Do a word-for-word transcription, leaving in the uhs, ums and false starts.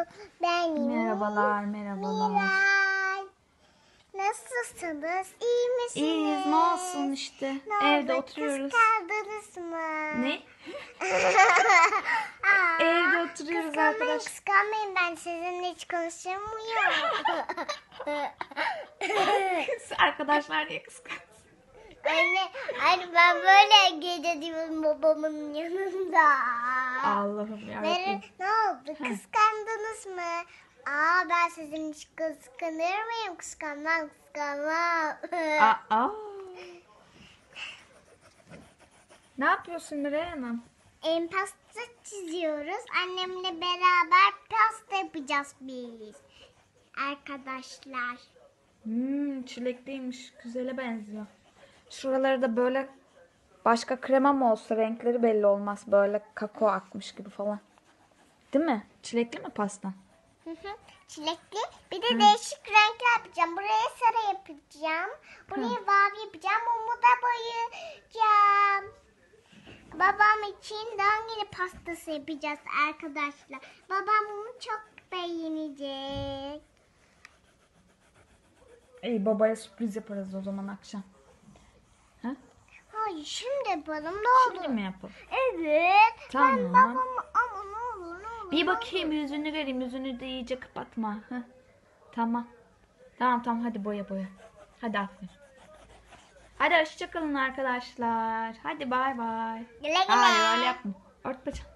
benim. Merhabalar, merhabalar. Miray. Nasılsınız? İyi misiniz? İyiyiz, ne olsun işte. Ne Evde oldu? oturuyoruz. Kıskandınız mı? Ne? Aa, Evde oturuyoruz kıskanmayın, arkadaş. Kıskanmayın, ben sizinle hiç konuşamıyorum. Arkadaşlar niye kıskanç? Anne, anne ben böyle gece diyorum babamın yanında. Allah'ım Nere, yarabbim. ne oldu? Kıskandınız mı? Aa, ben sizin hiç kıskanır mıyım? Kıskanmam, kıskanmam. Aa. Ne yapıyorsun Miray Hanım? En pasta çiziyoruz. Annemle beraber pasta yapacağız biz. Arkadaşlar. Hmm, çilekliymiş. Güzele benziyor. Şuraları da böyle başka krema mı olsa renkleri belli olmaz. Böyle kakao akmış gibi falan. Değil mi? Çilekli mi pasta? Hı hı. Çilekli. Bir de değişik renkler yapacağım. Buraya sarı yapacağım. Buraya mavi yapacağım. Mumu da boyayacağım. Babam için doğum günü pastası yapacağız arkadaşlar. Babam bunu çok beğenecek. İyi, babaya sürpriz yaparız o zaman akşam. Ha? Hayır, şimdi yapalım, ne olur. Şimdi mi yapalım? Evet. Tamam. Ben babamı, ama ne olur ne olur. Bir ne bakayım yüzünü göreyim. Yüzünü de iyice kapatma. Heh. Tamam. Tamam tamam hadi boya boya. Hadi aferin. Hadi hoşçakalın arkadaşlar. Hadi bay bay. Güle güle. Hayır öyle yapma. Ört bacağını.